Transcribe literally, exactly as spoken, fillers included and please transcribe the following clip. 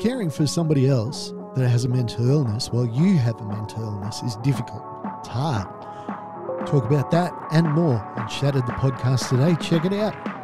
caring for somebody else that has a mental illness while you have a mental illness is difficult. It's hard. Talk about that and more on Shattered the Podcast today. Check it out.